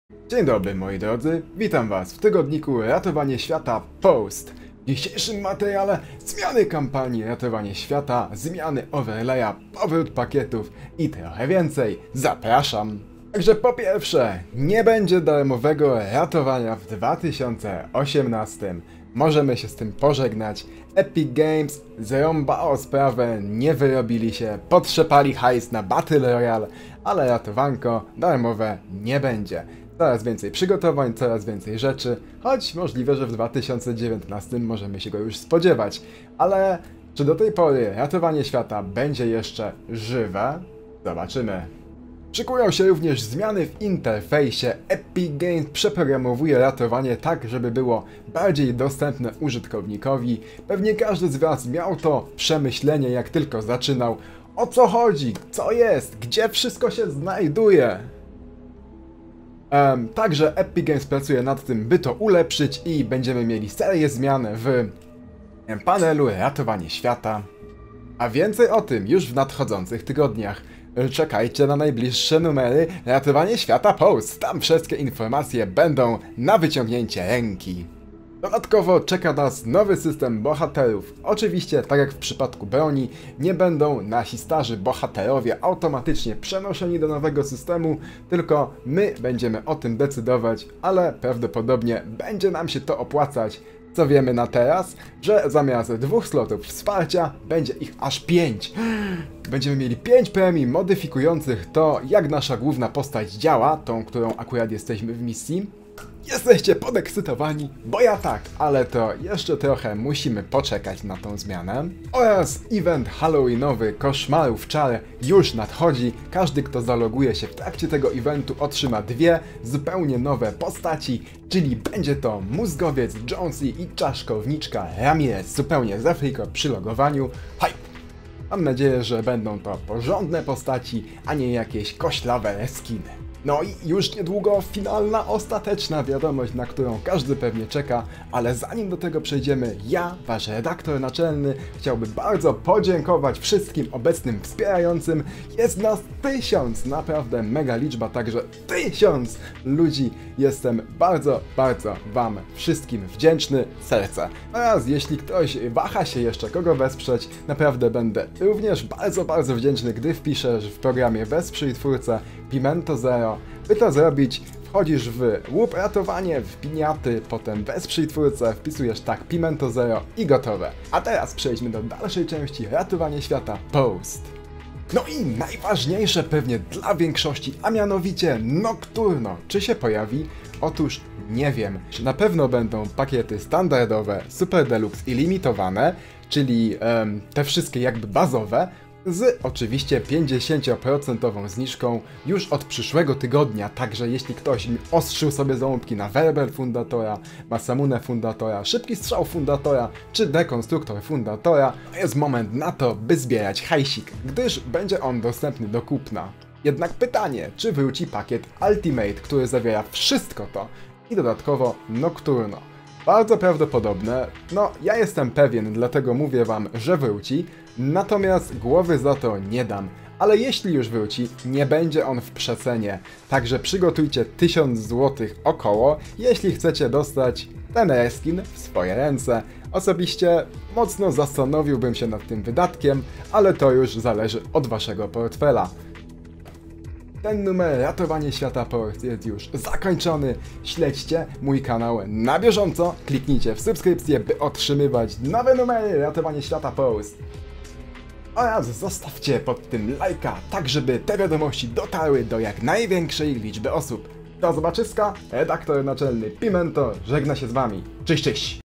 Dzień dobry moi drodzy, witam was w tygodniku Ratowanie Świata Post. W dzisiejszym materiale zmiany kampanii Ratowanie Świata, zmiany overlaya, powrót pakietów i trochę więcej. Zapraszam! Także po pierwsze, nie będzie darmowego ratowania w 2018. Możemy się z tym pożegnać. Epic Games zrąbało sprawę, nie wyrobili się, potrzepali hajs na Battle Royale, ale ratowanko darmowe nie będzie. Coraz więcej przygotowań, coraz więcej rzeczy, choć możliwe, że w 2019 możemy się go już spodziewać. Ale czy do tej pory ratowanie świata będzie jeszcze żywe? Zobaczymy. Szykują się również zmiany w interfejsie. Epic Games przeprogramowuje ratowanie tak, żeby było bardziej dostępne użytkownikowi. Pewnie każdy z was miał to przemyślenie, jak tylko zaczynał. O co chodzi? Co jest? Gdzie wszystko się znajduje? Także Epic Games pracuje nad tym, by to ulepszyć i będziemy mieli serię zmian w panelu Ratowanie Świata. A więcej o tym już w nadchodzących tygodniach. Czekajcie na najbliższe numery Ratowanie Świata Post. Tam wszystkie informacje będą na wyciągnięcie ręki. Dodatkowo czeka nas nowy system bohaterów. Oczywiście, tak jak w przypadku broni, nie będą nasi starzy bohaterowie automatycznie przenoszeni do nowego systemu, tylko my będziemy o tym decydować, ale prawdopodobnie będzie nam się to opłacać. Co wiemy na teraz? Że zamiast 2 slotów wsparcia, będzie ich aż 5. Będziemy mieli 5 premii modyfikujących to, jak nasza główna postać działa, tą, którą akurat jesteśmy w misji. Jesteście podekscytowani? Bo ja tak, ale to jeszcze trochę musimy poczekać na tą zmianę. Oraz event halloweenowy Koszmarów Czar już nadchodzi. Każdy, kto zaloguje się w trakcie tego eventu, otrzyma 2 zupełnie nowe postaci, czyli będzie to Mózgowiec Jonesy i Czaszkowniczka Ramirez, zupełnie za friko przy logowaniu. Hype! Mam nadzieję, że będą to porządne postaci, a nie jakieś koślawe reskiny. No i już niedługo finalna, ostateczna wiadomość, na którą każdy pewnie czeka, ale zanim do tego przejdziemy, ja, wasz redaktor naczelny, chciałbym bardzo podziękować wszystkim obecnym wspierającym. Jest nas 1000, naprawdę mega liczba, także 1000 ludzi. Jestem bardzo wam wszystkim wdzięczny, serce. Oraz jeśli ktoś waha się jeszcze kogo wesprzeć, naprawdę będę również bardzo wdzięczny, gdy wpiszesz w programie Wesprzyj twórcę Pimento Zero. By to zrobić, wchodzisz w łup ratowanie, w piniaty, potem wesprzyj twórcę, wpisujesz tak Pimento Zero i gotowe. A teraz przejdźmy do dalszej części Ratowanie Świata Post. No i najważniejsze pewnie dla większości, a mianowicie Nocturno. Czy się pojawi? Otóż nie wiem. Na pewno będą pakiety standardowe, Super Deluxe i limitowane, czyli te wszystkie jakby bazowe, z oczywiście 50% zniżką już od przyszłego tygodnia, także jeśli ktoś ostrzył sobie ząbki na Werber Fundatora, Masamune Fundatora, Szybki Strzał Fundatora czy Dekonstruktor Fundatora, to jest moment na to, by zbierać hajsik, gdyż będzie on dostępny do kupna. Jednak pytanie, czy wróci pakiet Ultimate, który zawiera wszystko to i dodatkowo Nocturno. Bardzo prawdopodobne, no ja jestem pewien, dlatego mówię wam, że wróci, natomiast głowy za to nie dam. Ale jeśli już wróci, nie będzie on w przecenie, także przygotujcie 1000 zł około, jeśli chcecie dostać ten reskin w swoje ręce. Osobiście mocno zastanowiłbym się nad tym wydatkiem, ale to już zależy od waszego portfela. Ten numer Ratowanie Świata Post jest już zakończony. Śledźcie mój kanał na bieżąco, kliknijcie w subskrypcję, by otrzymywać nowe numery Ratowanie Świata Post. Oraz zostawcie pod tym lajka, tak żeby te wiadomości dotarły do jak największej liczby osób. Do zobaczyska, redaktor naczelny Pimento żegna się z wami. Cześć!